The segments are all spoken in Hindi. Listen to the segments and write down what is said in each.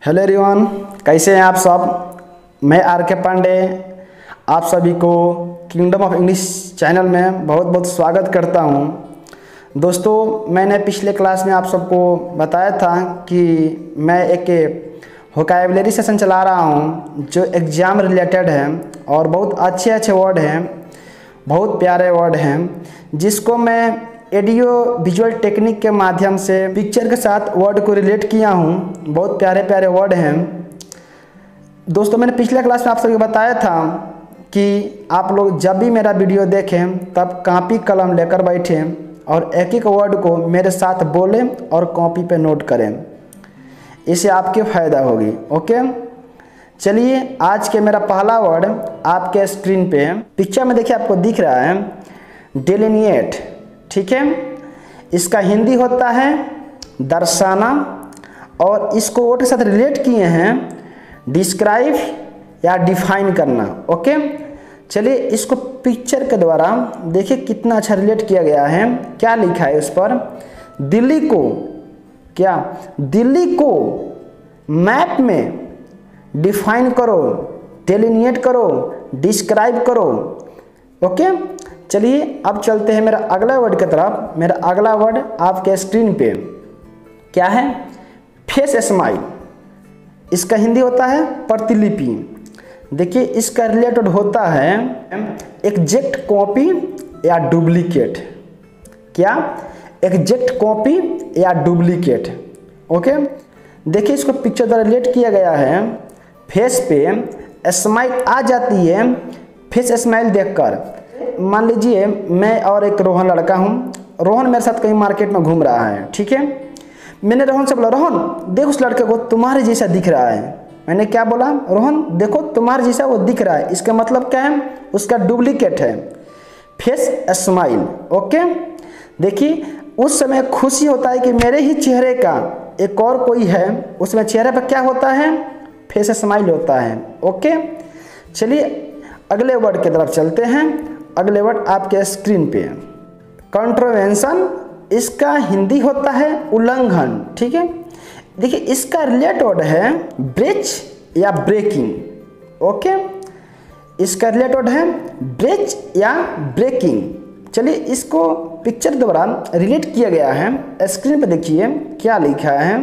हेलो एवरीवन, कैसे हैं आप सब। मैं आर के पांडे आप सभी को किंगडम ऑफ इंग्लिश चैनल में बहुत बहुत स्वागत करता हूं। दोस्तों, मैंने पिछले क्लास में आप सबको बताया था कि मैं एक वोकैबुलरी सेशन चला रहा हूं जो एग्ज़ाम रिलेटेड है और बहुत अच्छे अच्छे वर्ड हैं, बहुत प्यारे वर्ड हैं, जिसको मैं एडियो विजुअल टेक्निक के माध्यम से पिक्चर के साथ वर्ड को रिलेट किया हूँ। बहुत प्यारे प्यारे वर्ड हैं। दोस्तों, मैंने पिछले क्लास में आप सभी को बताया था कि आप लोग जब भी मेरा वीडियो देखें तब कॉपी कलम लेकर बैठें और एक एक वर्ड को मेरे साथ बोलें और कॉपी पे नोट करें। इससे आपके फ़ायदा होगी। ओके, चलिए आज के मेरा पहला वर्ड आपके स्क्रीन पे पिक्चर में देखिए, आपको दिख रहा है डेलिनिएट। ठीक है, इसका हिंदी होता है दर्शाना और इसको वर्ड के साथ रिलेट किए हैं डिस्क्राइब या डिफाइन करना। ओके, चलिए इसको पिक्चर के द्वारा देखिए कितना अच्छा रिलेट किया गया है। क्या लिखा है उस पर, दिल्ली को मैप में डिफाइन करो, डेलिनिएट करो, डिस्क्राइब करो। ओके, चलिए अब चलते हैं मेरा अगला वर्ड की तरफ। मेरा अगला वर्ड आपके स्क्रीन पे क्या है, फेस स्माइल। इसका हिंदी होता है प्रतिलिपि। देखिए इसका रिलेटेड होता है एग्जैक्ट कॉपी या डुप्लीकेट। क्या, एग्जैक्ट कॉपी या डुप्लीकेट। ओके, देखिए इसको पिक्चर द्वारा रिलेट किया गया है। फेस पे स्माइल आ जाती है फेस स्माइल देखकर। मान लीजिए मैं और एक रोहन लड़का हूँ, रोहन मेरे साथ कहीं मार्केट में घूम रहा है। ठीक है, मैंने रोहन से बोला, रोहन देख उस लड़के को, तुम्हारे जैसा दिख रहा है। मैंने क्या बोला, रोहन देखो तुम्हारे जैसा वो दिख रहा है। इसका मतलब क्या है, उसका डुप्लीकेट है फेस स्माइल। ओके, देखिए उस समय खुशी होता है कि मेरे ही चेहरे का एक और कोई है, उसमें चेहरे पर क्या होता है, फेस स्माइल होता है। ओके, चलिए अगले वर्ड की तरफ चलते हैं। अगले वर्ड आपके स्क्रीन पे कॉन्ट्रोवेंशन। इसका हिंदी होता है उल्लंघन। ठीक है, देखिए इसका रिलेटेड वर्ड है ब्रेच या ब्रेकिंग। ओके, इसका रिलेटेड है ब्रेच या ब्रेकिंग। चलिए इसको पिक्चर द्वारा रिलेट किया गया है। स्क्रीन पे देखिए क्या लिखा है,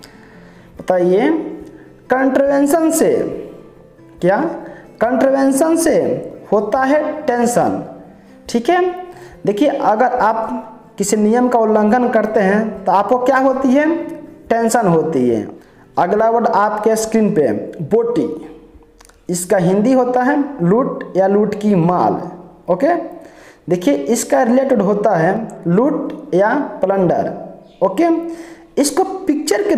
बताइए। कॉन्ट्रोवेंशन से क्या, कॉन्ट्रोवेंशन से होता है टेंशन। ठीक है, देखिए अगर आप किसी नियम का उल्लंघन करते हैं तो आपको क्या होती है, टेंशन होती है। अगला वर्ड आपके स्क्रीन पे बोटी। इसका हिंदी होता है लूट या लूट की माल। ओके, देखिए इसका रिलेटेड होता है लूट या प्लंडर। ओके, इसको पिक्चर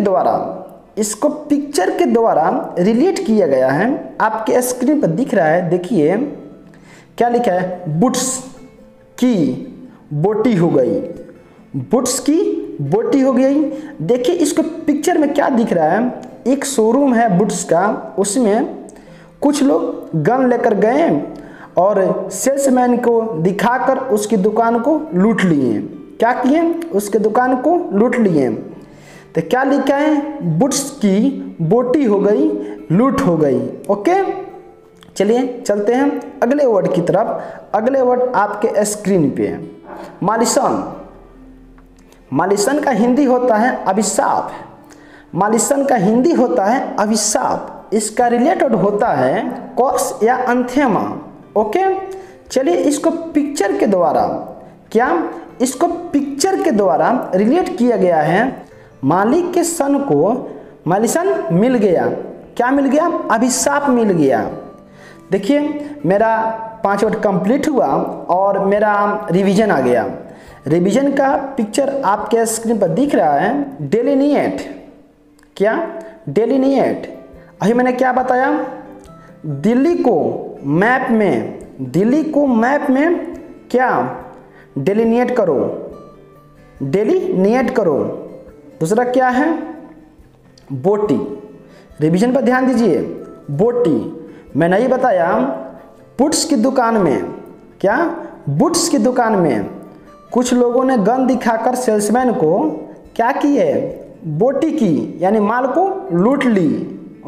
के द्वारा रिलेट किया गया है। आपके स्क्रीन पर दिख रहा है, देखिए क्या लिखा है, बुट्स की बोटी हो गई, बुट्स की बोटी हो गई। देखिए इसको पिक्चर में क्या दिख रहा है, एक शोरूम है बुट्स का, उसमें कुछ लोग गन लेकर गए और सेल्समैन को दिखाकर उसकी दुकान को लूट लिए। क्या किए, उसके दुकान को लूट लिए। तो क्या लिखा है, बुट्स की बोटी हो गई, लूट हो गई। ओके, चलिए चलते हैं अगले वर्ड की तरफ। अगले वर्ड आपके स्क्रीन पे मालिशन। मालिशन का हिंदी होता है अभिशाप। मालिशन का हिंदी होता है अभिशाप। इसका रिलेटेड होता है कॉर्स या अंथेमा। ओके, चलिए इसको पिक्चर के द्वारा रिलेट किया गया है। मालिक के सन को मालिशन मिल गया। क्या मिल गया, अभिशाप मिल गया। देखिए मेरा 5 वर्ड कंप्लीट हुआ और मेरा रिवीजन आ गया। रिवीजन का पिक्चर आपके स्क्रीन पर दिख रहा है डेलिनिएट। क्या, डेलिनिएट। अभी मैंने क्या बताया, दिल्ली को मैप में क्या, डेलिनिएट करो। दूसरा क्या है, बोटी। रिवीजन पर ध्यान दीजिए, बोटी। मैं नहीं बताया बुट्स की दुकान में, क्या, बुट्स की दुकान में कुछ लोगों ने गन दिखाकर सेल्समैन को क्या किए, बोटी की, यानी माल को लूट ली।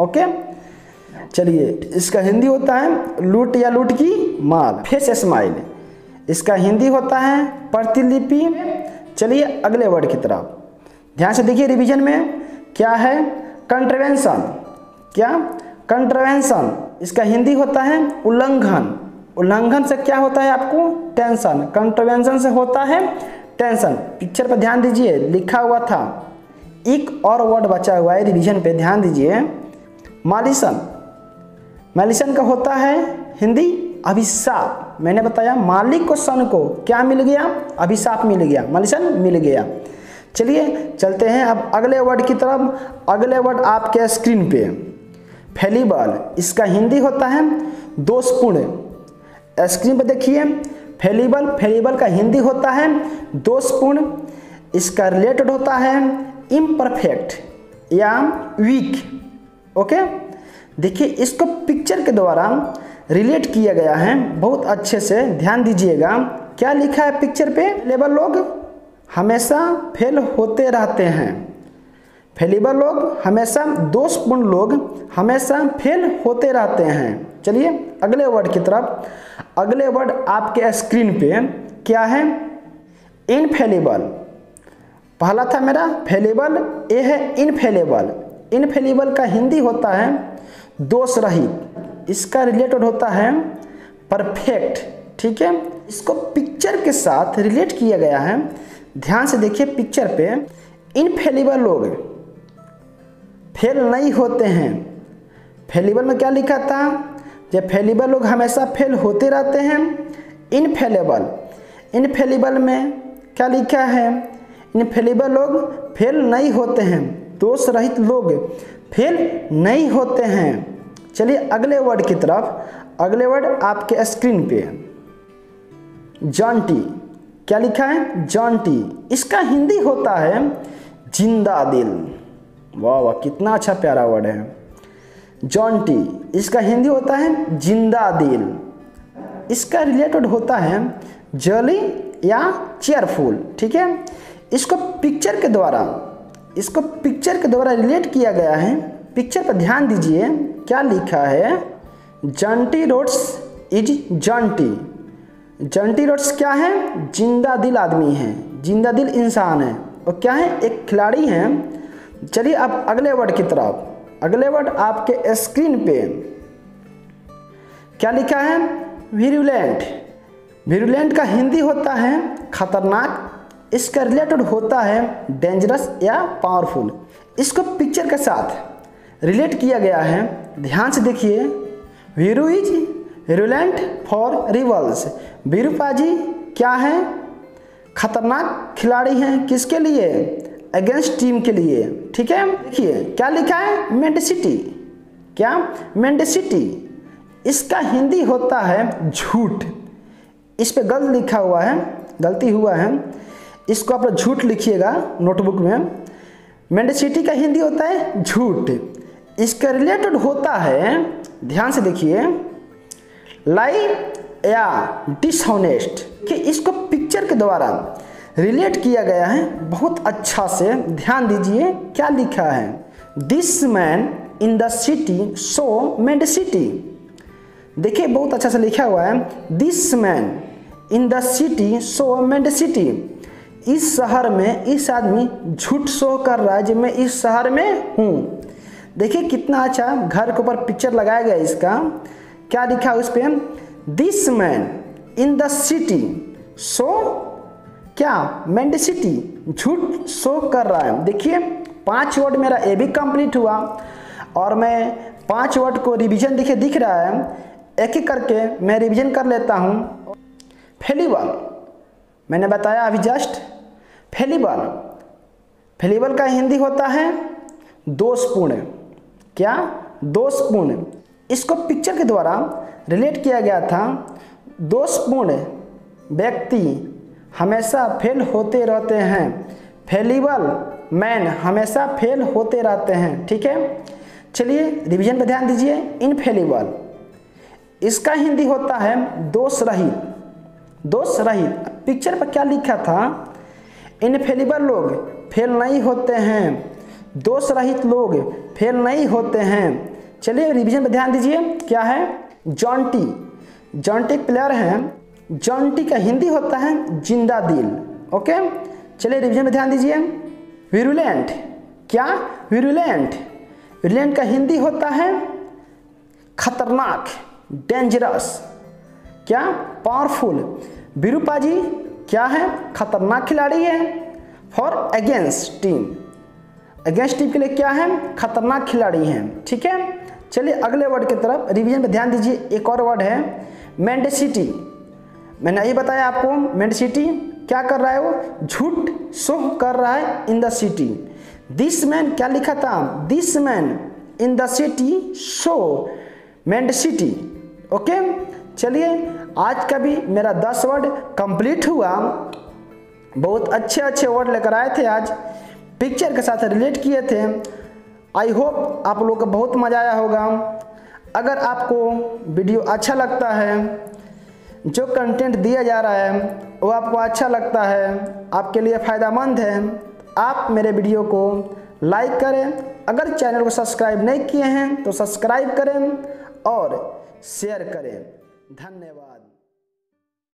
ओके, चलिए इसका हिंदी होता है लूट या लूट की माल। फेस स्माइल, इसका हिंदी होता है प्रतिलिपि। चलिए अगले वर्ड की तरफ ध्यान से देखिए, रिवीजन में क्या है, कंट्रवेंशन। क्या, कंट्रवेंशन, इसका हिंदी होता है उल्लंघन। उल्लंघन से क्या होता है आपको, टेंशन। कंट्रवेंशन से होता है टेंशन। पिक्चर पर ध्यान दीजिए, लिखा हुआ था, एक और वर्ड बचा हुआ है रिवीजन पे, ध्यान दीजिए, मालिशन। मालिशन का होता है हिंदी अभिशाप। मैंने बताया मालिक को सन को क्या मिल गया, अभिशाप मिल गया, मालिशन मिल गया। चलिए चलते हैं अब अगले वर्ड की तरफ। अगले वर्ड आपके स्क्रीन पे, फेलिबल, इसका हिंदी होता है दोषपूर्ण। स्क्रीन पे देखिए, फेलिबल, फेलिबल का हिंदी होता है दोषपूर्ण। इसका रिलेटेड होता है इम्परफेक्ट या वीक। ओके, देखिए इसको पिक्चर के द्वारा रिलेट किया गया है, बहुत अच्छे से ध्यान दीजिएगा। क्या लिखा है पिक्चर पे, फेलिबल लोग हमेशा फेल होते रहते हैं। फेलिबल लोग हमेशा, दोषपूर्ण लोग हमेशा फेल होते रहते हैं। चलिए अगले वर्ड की तरफ। अगले वर्ड आपके स्क्रीन पे क्या है, इनफेलिबल। पहला था मेरा फेलिबल, ये है इनफेलिबल। इनफेलिबल का हिंदी होता है दोष रहित। इसका रिलेटेड होता है परफेक्ट। ठीक है, इसको पिक्चर के साथ रिलेट किया गया है। ध्यान से देखिए पिक्चर पे, इनफेलिबल लोग फेल नहीं होते हैं। फेलिबल में क्या लिखा था, जब फेलिबल लोग हमेशा फेल होते रहते हैं। इनफेलिबल, इनफेलिबल में क्या लिखा है, इनफेलिबल लोग फेल नहीं होते हैं, दोष रहित लोग फेल नहीं होते हैं। चलिए अगले वर्ड की तरफ। अगले वर्ड आपके स्क्रीन पे, जॉन्टी। क्या लिखा है, जॉन्टी। इसका हिंदी होता है जिंदा दिल। वाह वाह, कितना अच्छा प्यारा वर्ड है, जॉन्टी। इसका हिंदी होता है जिंदा दिल। इसका रिलेटेड होता है जॉली या चेयरफुल। ठीक है, इसको पिक्चर के द्वारा रिलेट किया गया है। पिक्चर पर ध्यान दीजिए, क्या लिखा है, Jonty Rhodes is Jonty. Jonty Rhodes क्या है, जिंदा दिल आदमी है, जिंदा दिल इंसान है, और क्या है, एक खिलाड़ी है। चलिए अब अगले वर्ड की तरफ। अगले वर्ड आपके स्क्रीन पे क्या लिखा है, विरुलेंट। विरुलेंट का हिंदी होता है खतरनाक। इसका रिलेटेड होता है डेंजरस या पावरफुल। इसको पिक्चर के साथ रिलेट किया गया है। ध्यान से देखिए, Viru is virulent for rivals. Viru पाजी क्या है, खतरनाक खिलाड़ी हैं, किसके लिए, अगेंस्ट टीम के लिए। ठीक है, देखिए क्या लिखा है, मेंडेसिटी। क्या, मेंडेसिटी। इसका हिंदी होता है झूठ। इस पे गलत लिखा हुआ है, गलती हुआ है, इसको आप झूठ लिखिएगा नोटबुक में। मेंडेसिटी का हिंदी होता है झूठ। इसका रिलेटेड होता है, ध्यान से देखिए, लाई या डिसऑनेस्ट। कि इसको पिक्चर के द्वारा रिलेट किया गया है बहुत अच्छा से, ध्यान दीजिए क्या लिखा है, this man in the city so mendacity. देखिए बहुत अच्छा से लिखा हुआ है, this man in the city so mendacity. इस शहर में इस आदमी झूठ शो कर रहा है, जब मैं इस शहर में हूँ। देखिए कितना अच्छा घर के ऊपर पिक्चर लगाया गया इसका। क्या लिखा है उस पर, this man in the city so क्या, मेंडेसिटी, झूठ शो कर रहा है। देखिए 5 वर्ड मेरा ये भी कंप्लीट हुआ, और मैं 5 वर्ड को रिवीजन देखिए दिख रहा है, एक एक करके मैं रिवीजन कर लेता हूँ। फेलिबल मैंने बताया अभी जस्ट, फेलिबल। फेलिबल का हिंदी होता है दोषपूर्ण। क्या, दोषपूर्ण। इसको पिक्चर के द्वारा रिलेट किया गया था, दोषपूर्ण व्यक्ति हमेशा फेल होते रहते हैं, फेलिबल मैन हमेशा फेल होते रहते हैं। ठीक है, चलिए रिवीजन पर ध्यान दीजिए। इनफेलिबल, इसका हिंदी होता है दोष रहित। दोष रहित, पिक्चर पर क्या लिखा था, इनफेलिबल लोग फेल नहीं होते हैं, दोष रहित लोग फेल नहीं होते हैं। चलिए रिवीजन पे ध्यान दीजिए। क्या है? जॉन्टी। जॉन्टी एक प्लेयर हैं। जॉन्टी का हिंदी होता है जिंदा दिल। ओके, चलिए रिवीजन पे ध्यान दीजिए। विरुलेंट। क्या? विरुलेंट। विरुलेंट का हिंदी होता है खतरनाक, डेंजरस। क्या? पावरफुल। विरूपा जी क्या है? खतरनाक खिलाड़ी है। For against team. Against team के लिए क्या है? खतरनाक खिलाड़ी हैं। ठीक है, चलिए अगले वर्ड की तरफ रिवीजन पे ध्यान दीजिए। एक और वर्ड है मेंडेसिटी। मैंने यही बताया आपको, मेंडेसिटी क्या कर रहा है? वो झूठ शो कर रहा है in the city. This man क्या लिखा था? This man in the city show mendacity. Okay, चलिए आज का भी मेरा 10 वर्ड कंप्लीट हुआ। बहुत अच्छे अच्छे वर्ड लेकर आए थे, आज पिक्चर के साथ रिलेट किए थे। आई होप आप लोगों को बहुत मज़ा आया होगा। अगर आपको वीडियो अच्छा लगता है, जो कंटेंट दिया जा रहा है वो आपको अच्छा लगता है, आपके लिए फ़ायदेमंद है, आप मेरे वीडियो को लाइक करें। अगर चैनल को सब्सक्राइब नहीं किए हैं तो सब्सक्राइब करें और शेयर करें। धन्यवाद।